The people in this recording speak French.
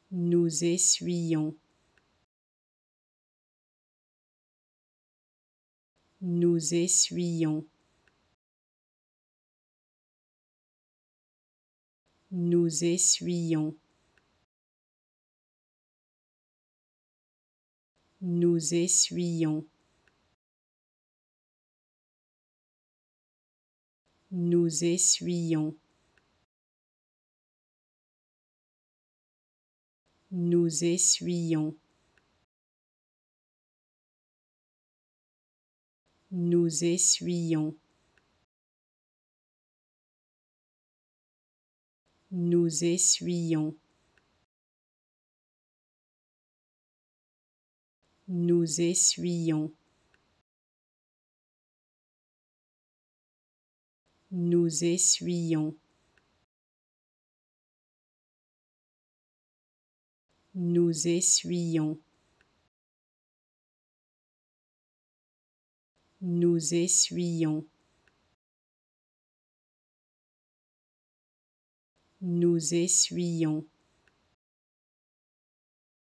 Nous essuyons. Nous essuyons. Nous essuyons. Nous essuyons. Nous essuyons. Nous essuyons. Nous essuyons. Nous essuyons. Nous essuyons. Nous essuyons. Nous essuyons. Nous essuyons. Nous essuyons.